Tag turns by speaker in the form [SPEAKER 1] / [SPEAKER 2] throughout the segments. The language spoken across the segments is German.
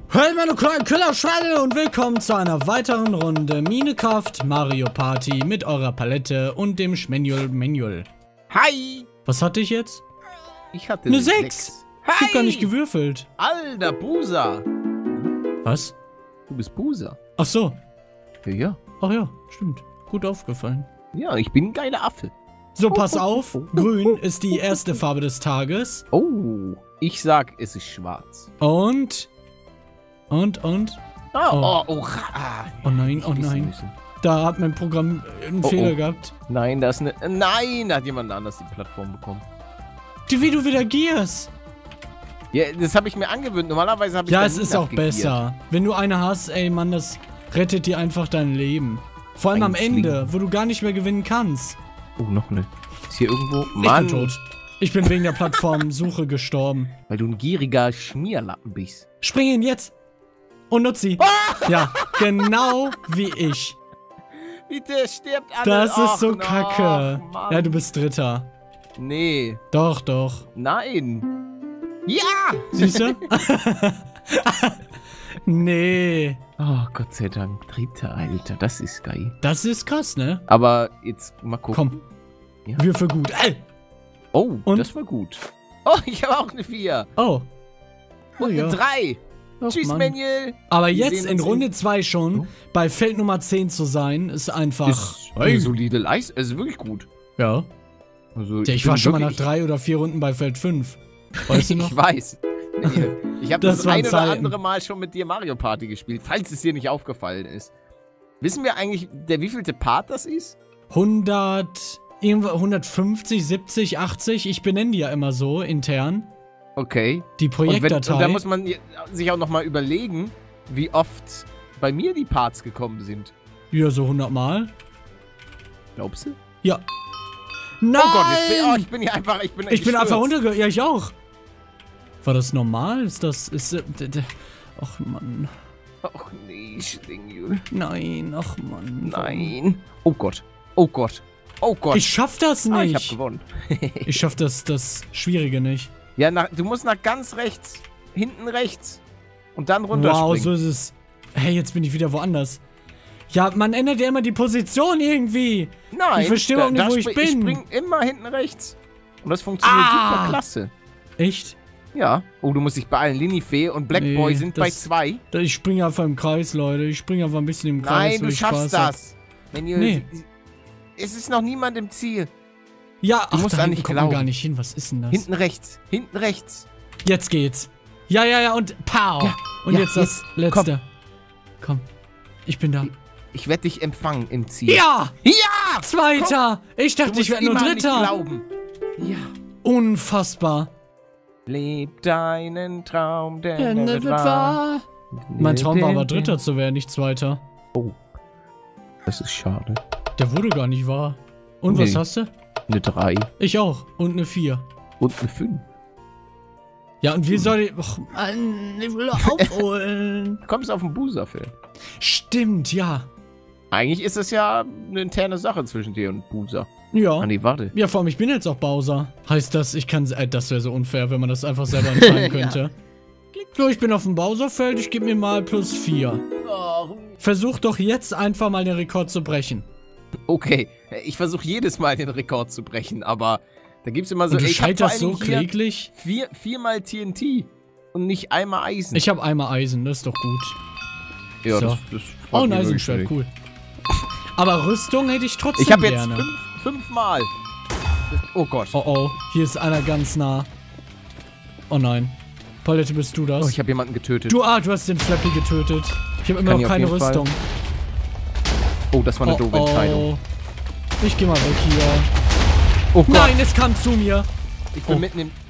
[SPEAKER 1] Hey meine kleinen Killerschweine und willkommen zu einer weiteren Runde Minecraft Mario Party mit eurer Palette und dem Schmenjul.
[SPEAKER 2] Hi!
[SPEAKER 1] Was hatte ich jetzt?
[SPEAKER 2] Ich hatte
[SPEAKER 1] eine 6.
[SPEAKER 2] Hi!
[SPEAKER 1] Ich hab gar nicht gewürfelt.
[SPEAKER 2] Alter, Buser!
[SPEAKER 1] Was?
[SPEAKER 2] Du bist Buser.
[SPEAKER 1] Ach so.
[SPEAKER 2] Ja.
[SPEAKER 1] Ach ja, stimmt. Gut aufgefallen.
[SPEAKER 2] Ja, ich bin ein geiler Affe.
[SPEAKER 1] So, pass auf. Grün ist die erste Farbe des Tages.
[SPEAKER 2] Oh, ich sag, es ist schwarz.
[SPEAKER 1] Und?
[SPEAKER 2] Oh
[SPEAKER 1] nein, oh nein. Da hat mein Programm einen Fehler gehabt.
[SPEAKER 2] Nein, da ist eine... Nein, da hat jemand anders die Plattform bekommen.
[SPEAKER 1] Wie du wieder gierst.
[SPEAKER 2] Ja, das habe ich mir angewöhnt. Normalerweise habe ich...
[SPEAKER 1] Ja, es ist auch besser. Wenn du eine hast, ey Mann, das rettet dir einfach dein Leben. Vor allem am Ende, wo du gar nicht mehr gewinnen kannst.
[SPEAKER 2] Oh, noch eine. Ist hier irgendwo...
[SPEAKER 1] Mann. Ich bin tot. Ich bin wegen der Plattformsuche gestorben.
[SPEAKER 2] Weil du ein gieriger Schmierlappen bist.
[SPEAKER 1] Spring ihn jetzt. Und nutz sie. Ja, genau wie ich.
[SPEAKER 2] Bitte stirbt alle.
[SPEAKER 1] Das ist so kacke.
[SPEAKER 2] Mann.
[SPEAKER 1] Ja, du bist Dritter.
[SPEAKER 2] Nee.
[SPEAKER 1] Doch, doch.
[SPEAKER 2] Nein. Ja!
[SPEAKER 1] Siehst du? Nee.
[SPEAKER 2] Oh, Gott sei Dank. Dritter, Alter. Das ist geil.
[SPEAKER 1] Das ist krass, ne?
[SPEAKER 2] Aber jetzt mal gucken.
[SPEAKER 1] Komm.
[SPEAKER 2] Ja.
[SPEAKER 1] Würfel gut. Ey.
[SPEAKER 2] Oh,
[SPEAKER 1] und?
[SPEAKER 2] Das war gut. Oh, ich habe auch eine 4.
[SPEAKER 1] Oh.
[SPEAKER 2] Und eine 3.
[SPEAKER 1] Ach,
[SPEAKER 2] Tschüss,
[SPEAKER 1] Mann.
[SPEAKER 2] Manuel.
[SPEAKER 1] Aber jetzt in Runde 2 schon bei Feld Nummer 10 zu sein, ist einfach...
[SPEAKER 2] Ist eine solide Leistung. Es ist wirklich gut.
[SPEAKER 1] Ja.
[SPEAKER 2] Also,
[SPEAKER 1] ich war schon mal nach 3 oder 4 Runden bei Feld 5. Weißt du noch?
[SPEAKER 2] Ich weiß. Ich habe das ein oder
[SPEAKER 1] Zeiten.
[SPEAKER 2] andere Mal schon mit dir Mario Party gespielt, falls es dir nicht aufgefallen ist. Wissen wir eigentlich, der wievielte Part das ist?
[SPEAKER 1] 150, 70, 80. Ich benenne die ja immer so intern.
[SPEAKER 2] Okay.
[SPEAKER 1] Die Projektdatei.
[SPEAKER 2] Und da muss man sich auch nochmal überlegen, wie oft bei mir die Parts gekommen sind.
[SPEAKER 1] Ja, so 100 Mal.
[SPEAKER 2] Glaubst du?
[SPEAKER 1] Ja. Nein!
[SPEAKER 2] Oh Gott, ich bin hier einfach... Ich bin
[SPEAKER 1] einfach runtergegangen. Ja, ich auch. War das normal? Ist das... Ach, Mann.
[SPEAKER 2] Ach nee, Schlingel.
[SPEAKER 1] Nein, ach, Mann.
[SPEAKER 2] Nein. Oh Gott. Oh Gott. Oh Gott.
[SPEAKER 1] Ich schaff das nicht.
[SPEAKER 2] Ah, ich hab gewonnen.
[SPEAKER 1] Ich schaff das Schwierige nicht.
[SPEAKER 2] Ja, du musst nach ganz rechts. Hinten rechts. Und dann runterspringen.
[SPEAKER 1] Wow, so ist es. Hey, jetzt bin ich wieder woanders. Ja, man ändert ja immer die Position irgendwie.
[SPEAKER 2] Nein.
[SPEAKER 1] Ich verstehe überhaupt nicht, wo ich bin.
[SPEAKER 2] Ich spring immer hinten rechts. Und das funktioniert super klasse.
[SPEAKER 1] Echt?
[SPEAKER 2] Ja. Oh, du musst dich beeilen. Linifee und Blackboy sind bei 2.
[SPEAKER 1] Ich springe einfach im Kreis, Leute. Ich springe einfach ein bisschen im Kreis.
[SPEAKER 2] Nein, du schaffst das.
[SPEAKER 1] Nee.
[SPEAKER 2] Es ist noch niemand im Ziel.
[SPEAKER 1] Ja,
[SPEAKER 2] du musst da nicht glauben.
[SPEAKER 1] Gar nicht hin. Was ist denn das?
[SPEAKER 2] Hinten rechts. Hinten rechts.
[SPEAKER 1] Jetzt geht's. Ja, und pow. Ja, und jetzt das Letzte. Komm. Ich bin da.
[SPEAKER 2] Ich werde dich empfangen im Ziel.
[SPEAKER 1] Ja!
[SPEAKER 2] Ja!
[SPEAKER 1] Zweiter! Komm. Ich dachte, ich werde nur Dritter.
[SPEAKER 2] Glauben. Ja.
[SPEAKER 1] Unfassbar.
[SPEAKER 2] Leb deinen Traum, der wird
[SPEAKER 1] wahr. Mein Traum war aber Dritter zu werden, nicht Zweiter.
[SPEAKER 2] Oh. Das ist schade.
[SPEAKER 1] Der wurde gar nicht wahr. Und was hast du?
[SPEAKER 2] Eine 3.
[SPEAKER 1] Ich auch. Und eine 4.
[SPEAKER 2] Und eine 5.
[SPEAKER 1] Ja, und wie soll ich... Och, Mann, ich will aufholen.
[SPEAKER 2] Du kommst auf den Buser-Film.
[SPEAKER 1] Stimmt, ja.
[SPEAKER 2] Eigentlich ist das ja eine interne Sache zwischen dir und Buser.
[SPEAKER 1] Ja.
[SPEAKER 2] Ah, nee, warte.
[SPEAKER 1] Ja, vor allem, ich bin jetzt auch Bowser. Heißt das, ich kann... das wäre so unfair, wenn man das einfach selber entscheiden könnte. Ja. So, ich bin auf dem Bowser-Feld. Ich gebe mir mal +4. Versuch doch jetzt einfach mal den Rekord zu brechen.
[SPEAKER 2] Okay, ich versuche jedes Mal den Rekord zu brechen, aber da gibt es immer so...
[SPEAKER 1] Und du scheiterst so kläglich?
[SPEAKER 2] 4-mal TNT und nicht einmal Eisen.
[SPEAKER 1] Ich habe einmal Eisen, das ist doch gut.
[SPEAKER 2] Ja,
[SPEAKER 1] so.
[SPEAKER 2] das
[SPEAKER 1] oh, ein Eisenschwert, cool. Aber Rüstung hätte ich trotzdem
[SPEAKER 2] gerne. Ich
[SPEAKER 1] habe
[SPEAKER 2] jetzt 5 Mal. Oh Gott.
[SPEAKER 1] Oh, hier ist einer ganz nah. Oh nein. Palette, bist du das?
[SPEAKER 2] Oh, ich habe jemanden getötet.
[SPEAKER 1] Du hast den Flappy getötet. Ich habe immer noch keine Rüstung.
[SPEAKER 2] Oh, das war eine doofe Entscheidung.
[SPEAKER 1] Ich geh mal weg hier.
[SPEAKER 2] Oh Gott.
[SPEAKER 1] Nein, es kam zu mir.
[SPEAKER 2] Ich bin mitten im...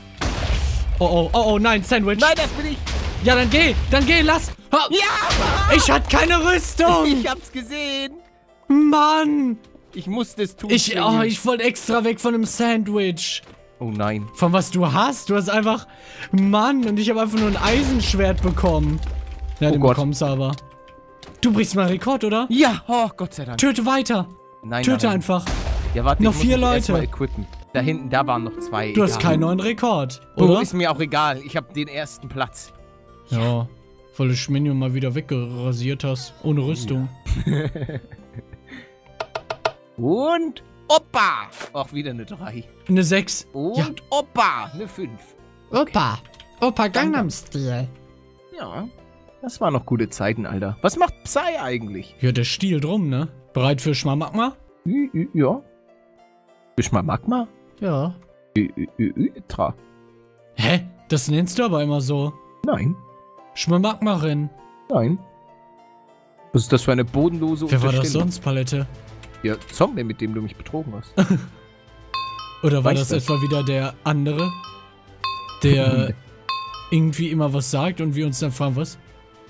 [SPEAKER 1] Oh, nein, Sandwich.
[SPEAKER 2] Nein, das bin ich.
[SPEAKER 1] Ja, dann geh, lass. Ha.
[SPEAKER 2] Ja!
[SPEAKER 1] Ich hatte keine Rüstung.
[SPEAKER 2] Ich hab's gesehen.
[SPEAKER 1] Mann.
[SPEAKER 2] Ich musste es tun.
[SPEAKER 1] Ich wollte extra weg von dem Sandwich.
[SPEAKER 2] Oh nein.
[SPEAKER 1] Von was du hast? Du hast einfach... Mann, und ich habe einfach nur ein Eisenschwert bekommen. Ja, den bekommst du aber. Du brichst mal Rekord, oder?
[SPEAKER 2] Ja, oh Gott sei Dank.
[SPEAKER 1] Töte weiter.
[SPEAKER 2] Nein,
[SPEAKER 1] Töte einfach.
[SPEAKER 2] Ja, warte,
[SPEAKER 1] noch 4 Leute.
[SPEAKER 2] Da hinten, da waren noch 2.
[SPEAKER 1] Du hast keinen neuen Rekord, oder?
[SPEAKER 2] Ist mir auch egal. Ich habe den ersten Platz.
[SPEAKER 1] Ja. Weil du Schminion mal wieder weggerasiert hast. Ohne Rüstung.
[SPEAKER 2] Ja. Und Opa! Auch wieder eine 3.
[SPEAKER 1] Eine 6.
[SPEAKER 2] Und
[SPEAKER 1] ja.
[SPEAKER 2] Opa! Eine 5.
[SPEAKER 1] Okay. Opa Gangnam-Stil.
[SPEAKER 2] Ja, das waren noch gute Zeiten, Alter. Was macht Psy eigentlich?
[SPEAKER 1] Ja, der Stiel drum, ne? Bereit für Schmamagma?
[SPEAKER 2] Ja. Für Schmamagma?
[SPEAKER 1] Ja.
[SPEAKER 2] Tra.
[SPEAKER 1] Hä? Das nennst du aber immer so.
[SPEAKER 2] Nein.
[SPEAKER 1] Schmamagmarin.
[SPEAKER 2] Nein. Was ist das für eine bodenlose
[SPEAKER 1] Wer war das sonst, Palette?
[SPEAKER 2] Ja, Zombie, mit dem du mich betrogen hast.
[SPEAKER 1] Oder war das etwa wieder der andere? Der irgendwie immer was sagt und wir uns dann fragen, was?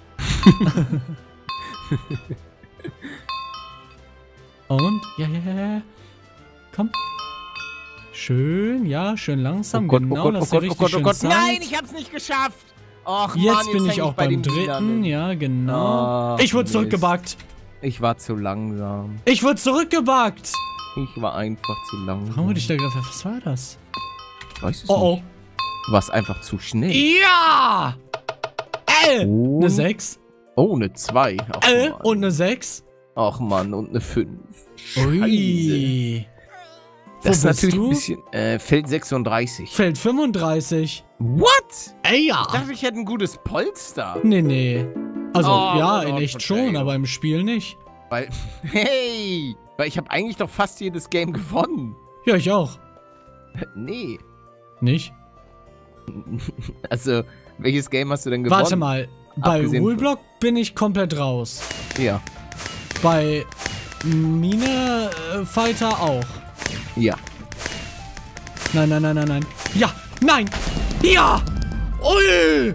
[SPEAKER 1] Und? Ja. Komm. Schön, ja, schön langsam.
[SPEAKER 2] Oh Gott,
[SPEAKER 1] genau,
[SPEAKER 2] oh Gott,
[SPEAKER 1] dass
[SPEAKER 2] oh
[SPEAKER 1] er
[SPEAKER 2] Gott, oh
[SPEAKER 1] richtig
[SPEAKER 2] Gott,
[SPEAKER 1] schön
[SPEAKER 2] Nein, ich hab's nicht geschafft. Och,
[SPEAKER 1] jetzt
[SPEAKER 2] Mann,
[SPEAKER 1] bin ich auch beim dritten,
[SPEAKER 2] Lilanen.
[SPEAKER 1] ja, genau.
[SPEAKER 2] Ach,
[SPEAKER 1] Ich wurde zurückgebackt.
[SPEAKER 2] Ich war zu langsam.
[SPEAKER 1] Ich wurde zurückgebackt.
[SPEAKER 2] Ich war einfach zu langsam.
[SPEAKER 1] Warum wurde ich da gedacht? Was war das?
[SPEAKER 2] Ich weiß es
[SPEAKER 1] Oh,
[SPEAKER 2] nicht. Du warst einfach zu schnell.
[SPEAKER 1] Ja!
[SPEAKER 2] Und
[SPEAKER 1] Eine 6.
[SPEAKER 2] Oh, eine 2. Ach,
[SPEAKER 1] Und eine 6.
[SPEAKER 2] Ach man, und eine 5.
[SPEAKER 1] Ui.
[SPEAKER 2] Das ist
[SPEAKER 1] Wo bist
[SPEAKER 2] natürlich
[SPEAKER 1] du?
[SPEAKER 2] ein bisschen. Feld 36.
[SPEAKER 1] Feld 35.
[SPEAKER 2] What?
[SPEAKER 1] Ey, ja.
[SPEAKER 2] Ich dachte, ich hätte ein gutes Polster.
[SPEAKER 1] Nee. Also,
[SPEAKER 2] Oh,
[SPEAKER 1] ja,
[SPEAKER 2] oh,
[SPEAKER 1] in echt schon,
[SPEAKER 2] Verzeihung.
[SPEAKER 1] aber im Spiel nicht.
[SPEAKER 2] Weil. Hey! Weil ich habe eigentlich doch fast jedes Game gewonnen.
[SPEAKER 1] Ja, ich auch.
[SPEAKER 2] Nee.
[SPEAKER 1] Nicht?
[SPEAKER 2] Also, welches Game hast du denn gewonnen?
[SPEAKER 1] Warte mal. Bei
[SPEAKER 2] Abgesehen von-
[SPEAKER 1] Ruleblock bin ich komplett raus.
[SPEAKER 2] Ja.
[SPEAKER 1] Bei Mine Fighter auch.
[SPEAKER 2] Ja.
[SPEAKER 1] Nein. Ja! Nein! Ja! Ui!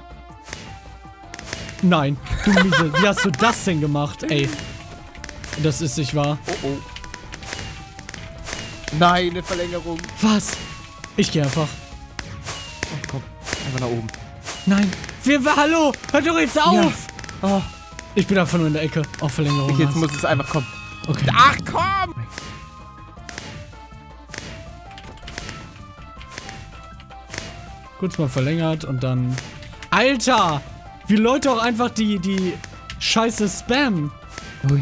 [SPEAKER 1] Nein. Du Miese. Wie hast du das denn gemacht, ey? Das ist nicht wahr.
[SPEAKER 2] Oh. Nein, eine Verlängerung.
[SPEAKER 1] Was? Ich gehe einfach.
[SPEAKER 2] Oh, komm. Einfach nach oben.
[SPEAKER 1] Nein. Hallo! Hör doch jetzt auf!
[SPEAKER 2] Ja. Oh,
[SPEAKER 1] Ich bin einfach nur in der Ecke. Auf Verlängerung.
[SPEAKER 2] jetzt
[SPEAKER 1] hast.
[SPEAKER 2] muss es einfach kommen.
[SPEAKER 1] Okay.
[SPEAKER 2] Ach, komm!
[SPEAKER 1] Kurz mal verlängert und dann... Alter! Wie Leute auch einfach die Scheiße spammen.
[SPEAKER 2] Ui.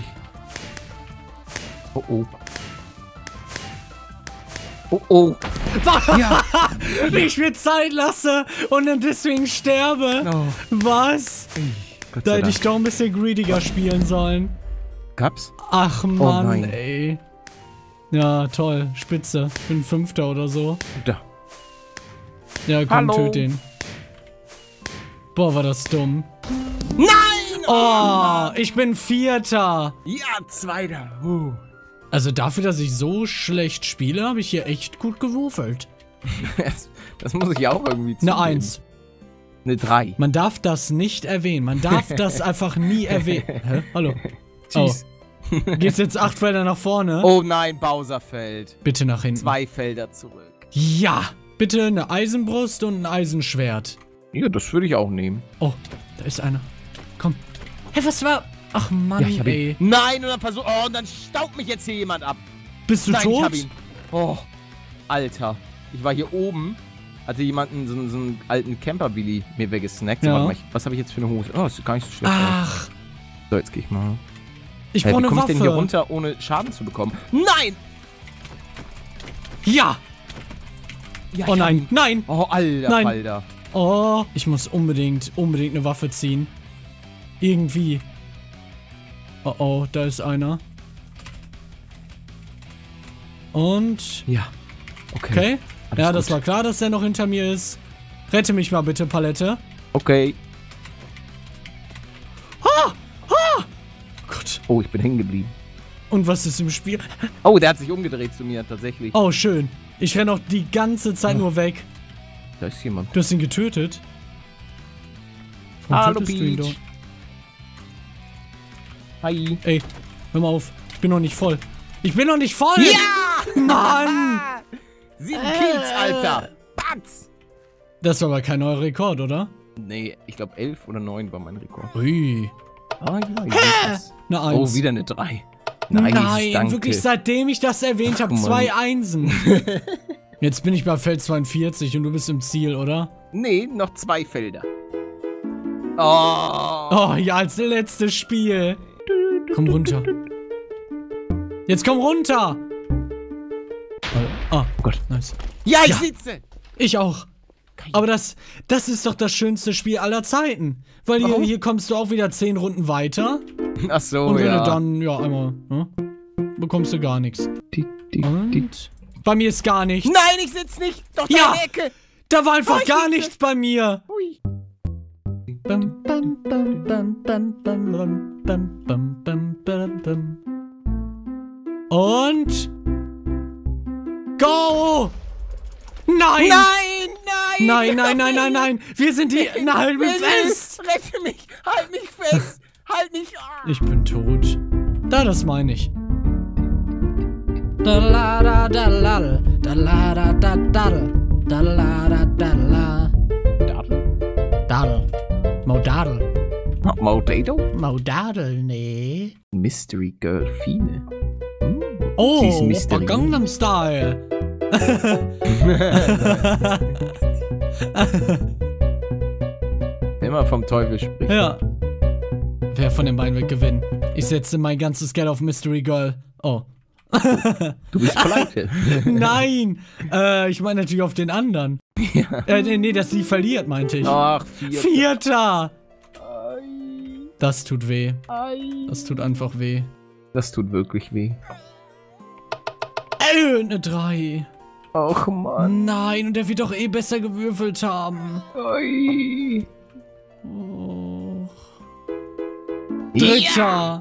[SPEAKER 2] Oh. Oh. Ja.
[SPEAKER 1] Wie ich mir Zeit lasse und dann deswegen sterbe.
[SPEAKER 2] Oh.
[SPEAKER 1] Was?
[SPEAKER 2] Gott
[SPEAKER 1] Da
[SPEAKER 2] sei
[SPEAKER 1] hätte ich
[SPEAKER 2] Dank.
[SPEAKER 1] doch ein bisschen greediger spielen sollen.
[SPEAKER 2] Gab's?
[SPEAKER 1] Ach Mann,
[SPEAKER 2] nein.
[SPEAKER 1] ey. Ja, toll. Spitze. Ich bin Fünfter oder so.
[SPEAKER 2] Da.
[SPEAKER 1] Ja, komm,
[SPEAKER 2] Hallo.
[SPEAKER 1] töt den. Boah, war das dumm.
[SPEAKER 2] Nein!
[SPEAKER 1] Oh, ich bin Vierter.
[SPEAKER 2] Ja, Zweiter.
[SPEAKER 1] Also dafür, dass ich so schlecht spiele, habe ich hier echt gut gewürfelt.
[SPEAKER 2] Das muss ich auch irgendwie
[SPEAKER 1] Eine
[SPEAKER 2] zugeben.
[SPEAKER 1] 1.
[SPEAKER 2] Eine 3.
[SPEAKER 1] Man darf das nicht erwähnen. Man darf das einfach nie erwähnen. Hä? Hallo. Oh.
[SPEAKER 2] Tschüss.
[SPEAKER 1] Geht's jetzt 8 Felder nach vorne?
[SPEAKER 2] Oh nein, Bowser-Feld.
[SPEAKER 1] Bitte nach hinten.
[SPEAKER 2] 2 Felder zurück.
[SPEAKER 1] Ja! Bitte eine Eisenbrust und ein Eisenschwert.
[SPEAKER 2] Ja, das würde ich auch nehmen.
[SPEAKER 1] Oh, da ist einer. Komm. Hä, was war... Ach Mann,
[SPEAKER 2] Ja, ich hab
[SPEAKER 1] ey.
[SPEAKER 2] ihn. Nein, und dann versuch. Oh, und dann staubt mich jetzt hier jemand ab.
[SPEAKER 1] Bist du
[SPEAKER 2] Nein,
[SPEAKER 1] tot?
[SPEAKER 2] ich hab ihn. Oh, Alter. Ich war hier oben, hatte jemanden so einen alten Camper-Billy mir weggesnackt.
[SPEAKER 1] Ja.
[SPEAKER 2] Warte mal, was habe ich jetzt für eine Hose? Oh, ist gar nicht so schlecht.
[SPEAKER 1] Ach,
[SPEAKER 2] So, jetzt gehe ich mal.
[SPEAKER 1] ich
[SPEAKER 2] Wie
[SPEAKER 1] brauche eine
[SPEAKER 2] komme ich denn hier
[SPEAKER 1] Waffe.
[SPEAKER 2] runter, ohne Schaden zu bekommen? Nein!
[SPEAKER 1] Ja!
[SPEAKER 2] Ja,
[SPEAKER 1] Oh
[SPEAKER 2] ich hab
[SPEAKER 1] nein,
[SPEAKER 2] ihn.
[SPEAKER 1] nein!
[SPEAKER 2] Oh, alter
[SPEAKER 1] Nein.
[SPEAKER 2] Falter.
[SPEAKER 1] Oh, ich muss unbedingt eine Waffe ziehen. Irgendwie. Oh, da ist einer. Und...
[SPEAKER 2] Ja. Okay.
[SPEAKER 1] Okay.
[SPEAKER 2] Alles
[SPEAKER 1] Ja, das
[SPEAKER 2] gut.
[SPEAKER 1] war klar, dass der noch hinter mir ist. Rette mich mal bitte, Palette.
[SPEAKER 2] Okay.
[SPEAKER 1] Gott.
[SPEAKER 2] Oh, ich bin hängen geblieben.
[SPEAKER 1] Und was ist im Spiel?
[SPEAKER 2] Oh, der hat sich umgedreht zu mir, tatsächlich.
[SPEAKER 1] Oh, schön. Ich renne auch die ganze Zeit nur weg.
[SPEAKER 2] Da ist jemand.
[SPEAKER 1] Du hast ihn getötet. Warum
[SPEAKER 2] Hallo,
[SPEAKER 1] tötest du ihn
[SPEAKER 2] Peach. Hi.
[SPEAKER 1] Ey, hör mal auf. Ich bin noch nicht voll. Ich bin noch nicht voll!
[SPEAKER 2] Ja!
[SPEAKER 1] Mann!
[SPEAKER 2] 7 Kills, Alter. Batz!
[SPEAKER 1] Das war aber kein neuer Rekord, oder?
[SPEAKER 2] Nee, ich glaube 11 oder 9 war mein Rekord.
[SPEAKER 1] Ui.
[SPEAKER 2] Ah, ja, ich weiß das.
[SPEAKER 1] Eine Eins.
[SPEAKER 2] Oh, wieder eine 3. Nice,
[SPEAKER 1] Nein,
[SPEAKER 2] danke.
[SPEAKER 1] wirklich, seitdem ich das erwähnt habe,
[SPEAKER 2] Ach, Mann.
[SPEAKER 1] 2 Einsen. Jetzt bin ich bei Feld 42 und du bist im Ziel, oder?
[SPEAKER 2] Nee, noch 2 Felder. Oh.
[SPEAKER 1] Ja, als letztes Spiel. Komm runter. Jetzt komm runter. Oh Gott. Nice.
[SPEAKER 2] Ja, ich sitze.
[SPEAKER 1] Ich auch. Aber das ist doch das schönste Spiel aller Zeiten. Weil hier kommst du auch wieder 10 Runden weiter.
[SPEAKER 2] Ach so,
[SPEAKER 1] und wenn du dann, ja, einmal, bekommst du gar nichts. Und bei mir ist gar nichts.
[SPEAKER 2] Nein, ich sitze nicht. Doch da in der Ecke.
[SPEAKER 1] Da war einfach gar nichts bei mir.
[SPEAKER 2] Ui.
[SPEAKER 1] Und go! Nein! Nein! Wir sind die. Nein, wir fest!
[SPEAKER 2] Rette mich! Halt mich fest! Halt mich! Oh.
[SPEAKER 1] Ich bin tot. Das meine ich. Da la da da la da la da da da da la da da la. Dadel. Modadel.
[SPEAKER 2] Modato?
[SPEAKER 1] Modadel, nee.
[SPEAKER 2] Mystery Girl Fine.
[SPEAKER 1] Oh, Gangnam Style.
[SPEAKER 2] Immer vom Teufel spricht.
[SPEAKER 1] Ja. Wer von den beiden wird gewinnen? Ich setze mein ganzes Geld auf Mystery Girl. Oh.
[SPEAKER 2] Du bist pleite.
[SPEAKER 1] Nein! Ich meine natürlich auf den anderen.
[SPEAKER 2] Ja.
[SPEAKER 1] Nee, dass sie verliert, meinte ich.
[SPEAKER 2] Ach,
[SPEAKER 1] Vierter!
[SPEAKER 2] Ei.
[SPEAKER 1] Das tut weh.
[SPEAKER 2] Ei.
[SPEAKER 1] Das tut einfach weh.
[SPEAKER 2] Das tut wirklich weh.
[SPEAKER 1] Eine 3.
[SPEAKER 2] Och, Mann.
[SPEAKER 1] Nein, und er wird doch eh besser gewürfelt haben.
[SPEAKER 2] Ei.
[SPEAKER 1] Oh. Dritter!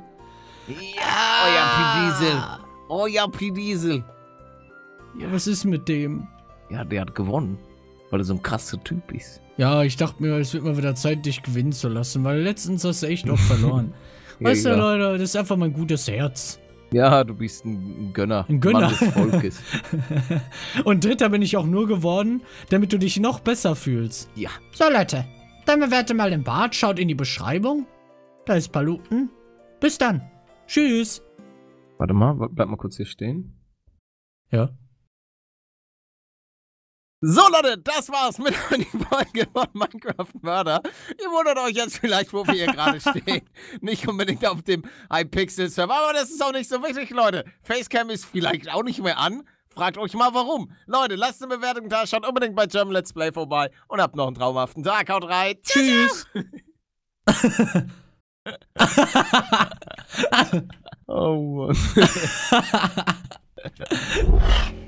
[SPEAKER 2] Ja, euer P-Diesel.
[SPEAKER 1] Ja, was ist mit dem?
[SPEAKER 2] Ja, der hat gewonnen. Weil er so ein krasser Typ ist.
[SPEAKER 1] Ja, ich dachte mir, es wird mal wieder Zeit, dich gewinnen zu lassen, weil letztens hast du echt oft verloren. Weißt du, Leute, das ist einfach mein gutes Herz.
[SPEAKER 2] Ja, du bist ein Gönner.
[SPEAKER 1] Ein Gönner.
[SPEAKER 2] Mann des Volkes.
[SPEAKER 1] Und Dritter bin ich auch nur geworden, damit du dich noch besser fühlst.
[SPEAKER 2] Ja.
[SPEAKER 1] So, Leute, dann bewertet mal den Bart, schaut in die Beschreibung. Da ist Paluten. Bis dann. Tschüss.
[SPEAKER 2] Warte mal, bleib mal kurz hier stehen.
[SPEAKER 1] Ja.
[SPEAKER 2] So, Leute, das war's mit einer Folge von Minecraft Murder. Ihr wundert euch jetzt vielleicht, wo wir hier gerade stehen. Nicht unbedingt auf dem Hypixel-Server, aber das ist auch nicht so wichtig, Leute. Facecam ist vielleicht auch nicht mehr an. Fragt euch mal, warum. Leute, lasst eine Bewertung da, schaut unbedingt bei German Let's Play vorbei und habt noch einen traumhaften Tag. Haut rein.
[SPEAKER 1] Tschüss.
[SPEAKER 2] Oh Mann.